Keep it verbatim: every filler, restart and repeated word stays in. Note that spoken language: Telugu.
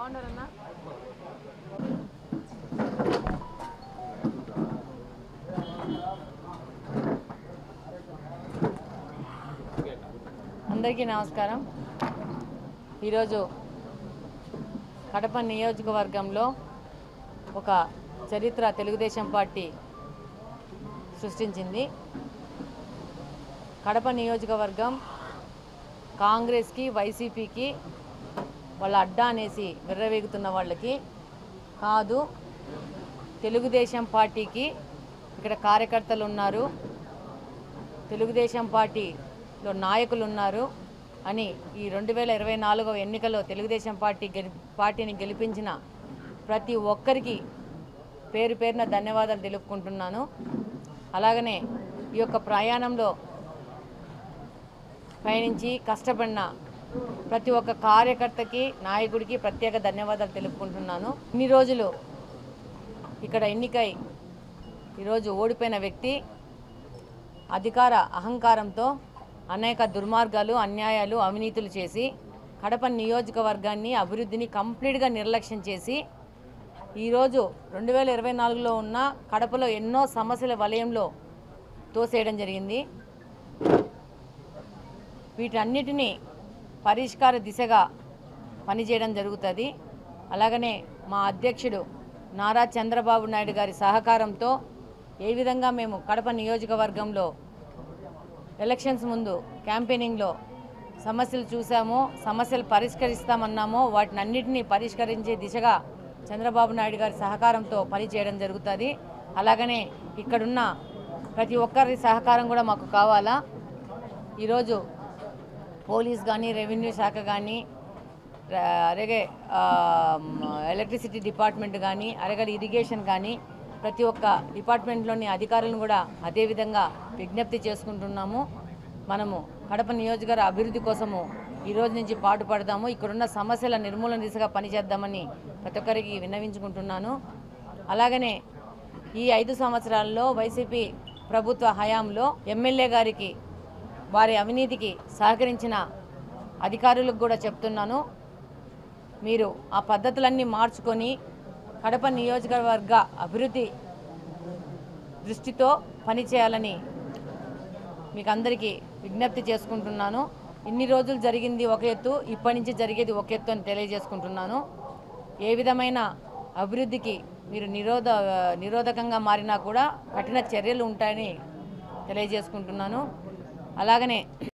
అందరికీ నమస్కారం. ఈరోజు కడప నియోజకవర్గంలో ఒక చరిత్ర తెలుగుదేశం పార్టీ సృష్టించింది. కడప నియోజకవర్గం కాంగ్రెస్కి వైసీపీకి వాళ్ళ అడ్డా అనేసి విర్రవేగుతున్న వాళ్ళకి కాదు, తెలుగుదేశం పార్టీకి ఇక్కడ కార్యకర్తలు ఉన్నారు, తెలుగుదేశం పార్టీలో నాయకులు ఉన్నారు అని ఈ రెండు వేల ఇరవై నాలుగవ ఎన్నికల్లో తెలుగుదేశం పార్టీ గెలి పార్టీని గెలిపించిన ప్రతి ఒక్కరికి పేరు పేరున ధన్యవాదాలు తెలుపుకుంటున్నాను. అలాగనే ఈ యొక్క ప్రయాణంలో పయనించి కష్టపడిన ప్రతి ఒక్క కార్యకర్తకి నాయకుడికి ప్రత్యేక ధన్యవాదాలు తెలుపుకుంటున్నాను. ఇన్ని రోజులు ఇక్కడ ఎన్నికై ఈరోజు ఓడిపోయిన వ్యక్తి అధికార అహంకారంతో అనేక దుర్మార్గాలు, అన్యాయాలు, అవినీతులు చేసి కడప నియోజకవర్గాన్ని అభివృద్ధిని కంప్లీట్గా నిర్లక్ష్యం చేసి ఈరోజు రెండు వేల ఇరవై నాలుగులో ఉన్న కడపలో ఎన్నో సమస్యల వలయంలో తోసేయడం జరిగింది. వీటన్నిటినీ పరిష్కార దిశగా పనిచేయడం జరుగుతుంది. అలాగనే మా అధ్యక్షుడు నారా చంద్రబాబు నాయుడు గారి సహకారంతో ఏ విధంగా మేము కడప నియోజకవర్గంలో ఎలక్షన్స్ ముందు క్యాంపెయినింగ్లో సమస్యలు చూసామో, సమస్యలు పరిష్కరిస్తామన్నామో వాటిని అన్నిటినీ పరిష్కరించే దిశగా చంద్రబాబు నాయుడు గారి సహకారంతో పనిచేయడం జరుగుతుంది. అలాగనే ఇక్కడున్న ప్రతి ఒక్కరి సహకారం కూడా మాకు కావాలా. ఈరోజు పోలీస్ కానీ, రెవెన్యూ శాఖ కానీ, అలాగే ఎలక్ట్రిసిటీ డిపార్ట్మెంట్ కానీ, అలాగే ఇరిగేషన్ కానీ ప్రతి ఒక్క డిపార్ట్మెంట్లోని అధికారులను కూడా అదేవిధంగా విజ్ఞప్తి చేసుకుంటున్నాము. మనము కడప నియోజకవర్గ అభివృద్ధి కోసము ఈరోజు నుంచి పాటుపడదాము, ఇక్కడున్న సమస్యల నిర్మూలన దిశగా పనిచేద్దామని ప్రతి ఒక్కరికి విన్నవించుకుంటున్నాను. అలాగనే ఈ ఐదు సంవత్సరాల్లో వైసీపీ ప్రభుత్వ హయాంలో ఎమ్మెల్యే గారికి వారి అవినీతికి సహకరించిన అధికారులకు కూడా చెప్తున్నాను, మీరు ఆ పద్ధతులన్నీ మార్చుకొని కడప నియోజకవర్గ అభివృద్ధి దృష్టితో పనిచేయాలని మీకు అందరికీ విజ్ఞప్తి చేసుకుంటున్నాను. ఇన్ని రోజులు జరిగింది ఒక ఎత్తు, ఇప్పటి నుంచి జరిగేది ఒక ఎత్తు అని తెలియజేసుకుంటున్నాను. ఏ విధమైన అభివృద్ధికి మీరు నిరోధ నిరోధకంగా మారినా కూడా కఠిన చర్యలు ఉంటాయని తెలియజేసుకుంటున్నాను. అలాగనే